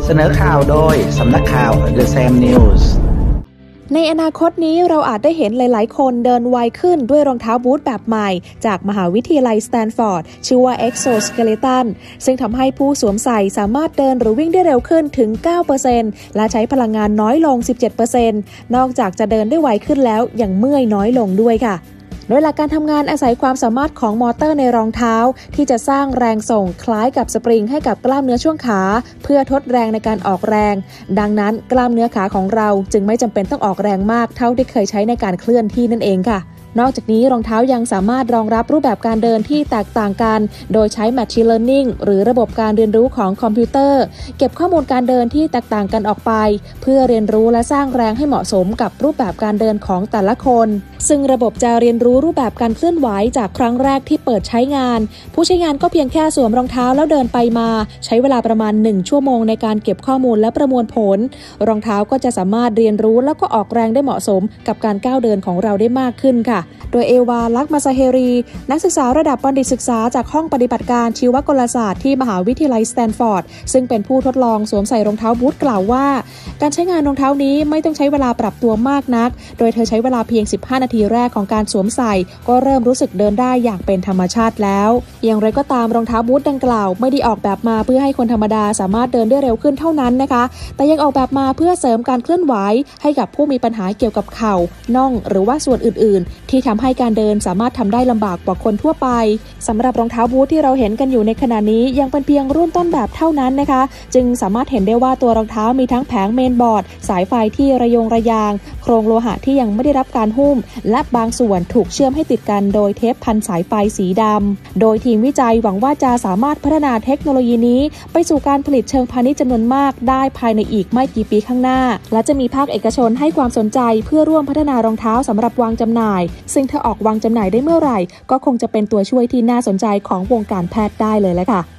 เสนอข่าวโดยสำนักข่าว The Sam News ในอนาคตนี้เราอาจได้เห็นหลายๆคนเดินไวขึ้นด้วยรองเท้าบูทแบบใหม่จากมหาวิทยาลัยสแตนฟอร์ดชื่อว่า Exoskeleton ซึ่งทำให้ผู้สวมใส่สามารถเดินหรือวิ่งได้เร็วขึ้นถึง 9% และใช้พลังงานน้อยลง 17% นอกจากจะเดินได้ไวขึ้นแล้วยังเมื่อยน้อยลงด้วยค่ะโดยหลักการทำงานอาศัยความสามารถของมอเตอร์ในรองเท้าที่จะสร้างแรงส่งคล้ายกับสปริงให้กับกล้ามเนื้อช่วงขาเพื่อทดแรงในการออกแรงดังนั้นกล้ามเนื้อขาของเราจึงไม่จำเป็นต้องออกแรงมากเท่าที่เคยใช้ในการเคลื่อนที่นั่นเองค่ะนอกจากนี้รองเท้ายังสามารถรองรับรูปแบบการเดินที่แตกต่างกันโดยใช้ Machine Learning หรือระบบการเรียนรู้ของคอมพิวเตอร์เก็บข้อมูลการเดินที่แตกต่างกันออกไปเพื่อเรียนรู้และสร้างแรงให้เหมาะสมกับรูปแบบการเดินของแต่ละคนซึ่งระบบจะเรียนรู้รูปแบบการเคลื่อนไหวจากครั้งแรกที่เปิดใช้งานผู้ใช้งานก็เพียงแค่สวมรองเท้าแล้วเดินไปมาใช้เวลาประมาณ1 ชั่วโมงในการเก็บข้อมูลและประมวลผลรองเท้าก็จะสามารถเรียนรู้แล้วก็ออกแรงได้เหมาะสมกับการก้าวเดินของเราได้มากขึ้นค่ะโดยเอวา ลักมาซาเฮรีนักศึกษาระดับบัณฑิตศึกษาจากห้องปฏิบัติการชีวกลศาสตร์ที่มหาวิทยาลัยสแตนฟอร์ดซึ่งเป็นผู้ทดลองสวมใส่รองเท้าบูทกล่าวว่าการใช้งานรองเท้านี้ไม่ต้องใช้เวลาปรับตัวมากนักโดยเธอใช้เวลาเพียง15 นาทีแรกของการสวมใส่ก็เริ่มรู้สึกเดินได้อย่างเป็นธรรมชาติแล้วอย่างไรก็ตามรองเท้าบูทดังกล่าวไม่ได้ออกแบบมาเพื่อให้คนธรรมดาสามารถเดินได้เร็วขึ้นเท่านั้นนะคะแต่ยังออกแบบมาเพื่อเสริมการเคลื่อนไหวให้กับผู้มีปัญหาเกี่ยวกับเข่าน่องหรือว่าส่วนอื่นๆที่ทำให้การเดินสามารถทำได้ลำบากกว่าคนทั่วไปสำหรับรองเท้าบูทที่เราเห็นกันอยู่ในขณะนี้ยังเป็นเพียงรุ่นต้นแบบเท่านั้นนะคะจึงสามารถเห็นได้ว่าตัวรองเท้ามีทั้งแผงเมนบอร์ดสายไฟที่ระยงระยางโครงโลหะที่ยังไม่ได้รับการหุ้มและบางส่วนถูกเชื่อมให้ติดกันโดยเทปพันสายไฟสีดำโดยทีมวิจัยหวังว่าจะสามารถพัฒนาเทคโนโลยีนี้ไปสู่การผลิตเชิงพาณิชย์จำนวนมากได้ภายในอีกไม่กี่ปีข้างหน้าและจะมีภาคเอกชนให้ความสนใจเพื่อร่วมพัฒนารองเท้าสำหรับวางจำหน่ายซึ่งถ้าออกวางจำหน่ายได้เมื่อไหร่ก็คงจะเป็นตัวช่วยที่น่าสนใจของวงการแพทย์ได้เลยแหละค่ะ